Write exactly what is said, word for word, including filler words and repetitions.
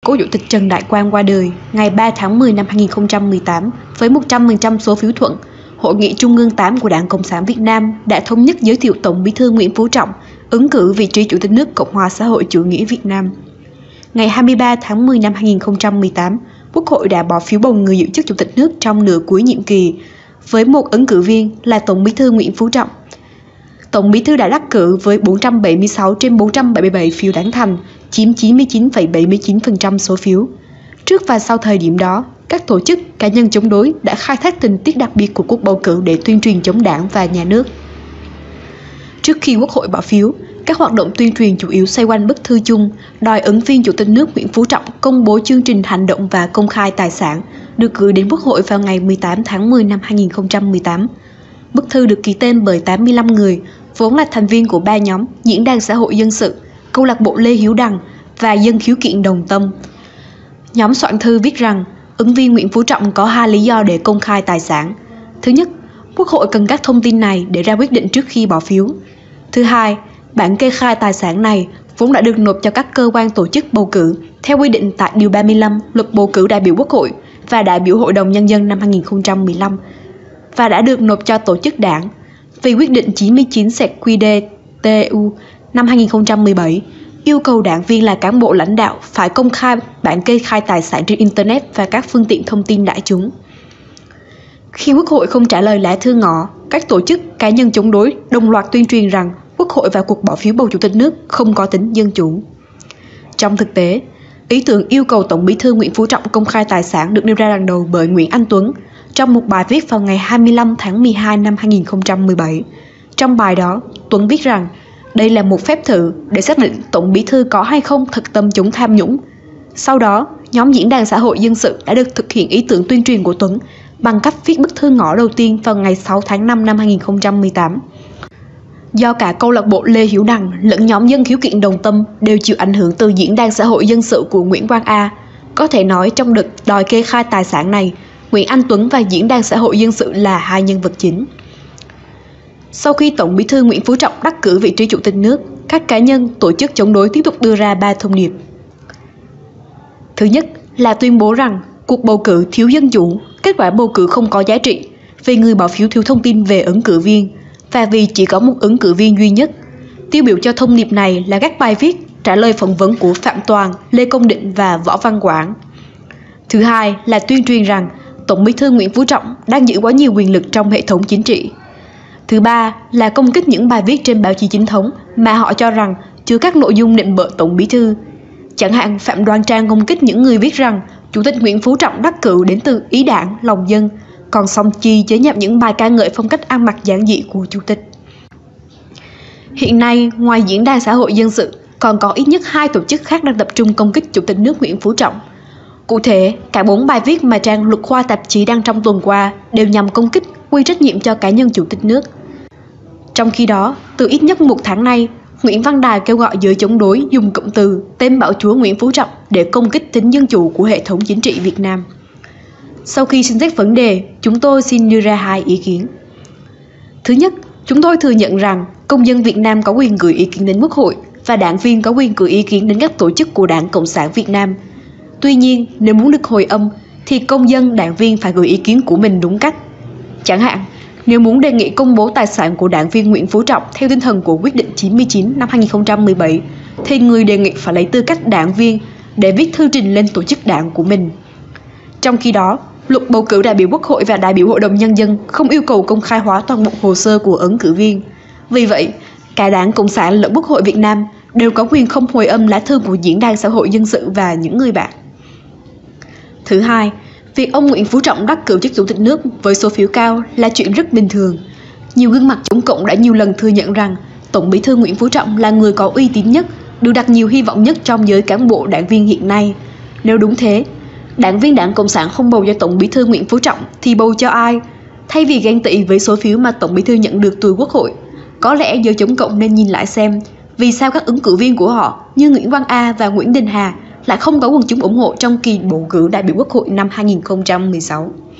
Cố Chủ tịch Trần Đại Quang qua đời ngày ba tháng mười năm hai nghìn không trăm mười tám với một trăm phần trăm số phiếu thuận, Hội nghị Trung ương tám của Đảng Cộng sản Việt Nam đã thống nhất giới thiệu Tổng Bí thư Nguyễn Phú Trọng ứng cử vị trí Chủ tịch nước Cộng hòa xã hội chủ nghĩa Việt Nam. Ngày hai mươi ba tháng mười năm hai nghìn không trăm mười tám, Quốc hội đã bỏ phiếu bầu người giữ chức Chủ tịch nước trong nửa cuối nhiệm kỳ với một ứng cử viên là Tổng Bí thư Nguyễn Phú Trọng. Tổng Bí thư đã đắc cử với bốn trăm bảy mươi sáu trên bốn trăm bảy mươi bảy phiếu tán thành, chiếm chín mươi chín phẩy bảy mươi chín phần trăm số phiếu. Trước và sau thời điểm đó, các tổ chức, cá nhân chống đối đã khai thác tình tiết đặc biệt của cuộc bầu cử để tuyên truyền chống đảng và nhà nước. Trước khi Quốc hội bỏ phiếu, các hoạt động tuyên truyền chủ yếu xoay quanh bức thư chung đòi ứng viên Chủ tịch nước Nguyễn Phú Trọng công bố chương trình hành động và công khai tài sản được gửi đến Quốc hội vào ngày mười tám tháng mười năm hai nghìn không trăm mười tám. Bức thư được ký tên bởi tám mươi lăm người, vốn là thành viên của ba nhóm Diễn đàn Xã hội Dân sự, Câu lạc bộ Lê Hiếu Đằng và Dân khiếu kiện Đồng Tâm. Nhóm soạn thư viết rằng ứng viên Nguyễn Phú Trọng có hai lý do để công khai tài sản. Thứ nhất, Quốc hội cần các thông tin này để ra quyết định trước khi bỏ phiếu. Thứ hai, bản kê khai tài sản này vốn đã được nộp cho các cơ quan tổ chức bầu cử theo quy định tại Điều ba mươi lăm Luật Bầu cử đại biểu Quốc hội và đại biểu Hội đồng Nhân dân năm hai nghìn không trăm mười lăm và đã được nộp cho tổ chức đảng. Vì quyết định chín mươi chín Q D T U năm hai nghìn không trăm mười bảy yêu cầu đảng viên là cán bộ lãnh đạo phải công khai bản kê khai tài sản trên Internet và các phương tiện thông tin đại chúng. Khi Quốc hội không trả lời lá thư ngỏ, các tổ chức, cá nhân chống đối đồng loạt tuyên truyền rằng Quốc hội và cuộc bỏ phiếu bầu Chủ tịch nước không có tính dân chủ. Trong thực tế, ý tưởng yêu cầu Tổng Bí thư Nguyễn Phú Trọng công khai tài sản được nêu ra lần đầu bởi Nguyễn Anh Tuấn trong một bài viết vào ngày hai mươi lăm tháng mười hai năm hai nghìn không trăm mười bảy. Trong bài đó, Tuấn viết rằng đây là một phép thử để xác định Tổng Bí thư có hay không thực tâm chống tham nhũng. Sau đó, nhóm Diễn đàn Xã hội Dân sự đã được thực hiện ý tưởng tuyên truyền của Tuấn bằng cách viết bức thư ngỏ đầu tiên vào ngày sáu tháng năm năm hai nghìn không trăm mười tám. Do cả câu lạc bộ Lê Hiếu Đằng lẫn nhóm Dân khiếu kiện Đồng Tâm đều chịu ảnh hưởng từ Diễn đàn Xã hội Dân sự của Nguyễn Quang A, có thể nói trong đợt đòi kê khai tài sản này, Nguyễn Anh Tuấn và Diễn đàn Xã hội Dân sự là hai nhân vật chính. Sau khi Tổng Bí thư Nguyễn Phú Trọng đắc cử vị trí Chủ tịch nước, các cá nhân, tổ chức chống đối tiếp tục đưa ra ba thông điệp. Thứ nhất là tuyên bố rằng cuộc bầu cử thiếu dân chủ, kết quả bầu cử không có giá trị vì người bỏ phiếu thiếu thông tin về ứng cử viên và vì chỉ có một ứng cử viên duy nhất. Tiêu biểu cho thông điệp này là các bài viết trả lời phỏng vấn của Phạm Toàn, Lê Công Định và Võ Văn Quảng. Thứ hai là tuyên truyền rằng Tổng Bí thư Nguyễn Phú Trọng đang giữ quá nhiều quyền lực trong hệ thống chính trị. Thứ ba là công kích những bài viết trên báo chí chính thống mà họ cho rằng chứa các nội dung nịnh bợ Tổng Bí thư. Chẳng hạn Phạm Đoan Trang công kích những người viết rằng Chủ tịch Nguyễn Phú Trọng đắc cử đến từ ý đảng, lòng dân, còn Song Chi chế nhạo những bài ca ngợi phong cách ăn mặc giản dị của Chủ tịch. Hiện nay, ngoài Diễn đàn Xã hội Dân sự, còn có ít nhất hai tổ chức khác đang tập trung công kích Chủ tịch nước Nguyễn Phú Trọng. Cụ thể, cả bốn bài viết mà trang Luật Khoa tạp chí đăng trong tuần qua đều nhằm công kích, quy trách nhiệm cho cá nhân Chủ tịch nước. Trong khi đó, từ ít nhất một tháng nay, Nguyễn Văn Đài kêu gọi giới chống đối dùng cụm từ tên bạo chúa Nguyễn Phú Trọng để công kích tính dân chủ của hệ thống chính trị Việt Nam. Sau khi xem xét vấn đề, chúng tôi xin đưa ra hai ý kiến. Thứ nhất, chúng tôi thừa nhận rằng công dân Việt Nam có quyền gửi ý kiến đến Quốc hội và đảng viên có quyền gửi ý kiến đến các tổ chức của Đảng Cộng sản Việt Nam. Tuy nhiên, nếu muốn được hồi âm, thì công dân, đảng viên phải gửi ý kiến của mình đúng cách. Chẳng hạn, nếu muốn đề nghị công bố tài sản của đảng viên Nguyễn Phú Trọng theo tinh thần của quyết định chín mươi chín năm hai nghìn không trăm mười bảy, thì người đề nghị phải lấy tư cách đảng viên để viết thư trình lên tổ chức đảng của mình. Trong khi đó, Luật Bầu cử đại biểu Quốc hội và đại biểu Hội đồng Nhân dân không yêu cầu công khai hóa toàn bộ hồ sơ của ứng cử viên. Vì vậy, cả Đảng Cộng sản lẫn Quốc hội Việt Nam đều có quyền không hồi âm lá thư của Diễn đàn Xã hội Dân sự và những người bạn. Thứ hai, việc ông Nguyễn Phú Trọng đắc cử chức Chủ tịch nước với số phiếu cao là chuyện rất bình thường. Nhiều gương mặt chống cộng đã nhiều lần thừa nhận rằng Tổng Bí thư Nguyễn Phú Trọng là người có uy tín nhất, được đặt nhiều hy vọng nhất trong giới cán bộ đảng viên hiện nay. Nếu đúng thế, đảng viên Đảng Cộng sản không bầu cho Tổng Bí thư Nguyễn Phú Trọng thì bầu cho ai? Thay vì ghen tị với số phiếu mà Tổng Bí thư nhận được từ Quốc hội, có lẽ giới chống cộng nên nhìn lại xem vì sao các ứng cử viên của họ như Nguyễn Quang A và Nguyễn Đình Hà lại không có quần chúng ủng hộ trong kỳ bầu cử đại biểu Quốc hội năm hai nghìn không trăm mười sáu.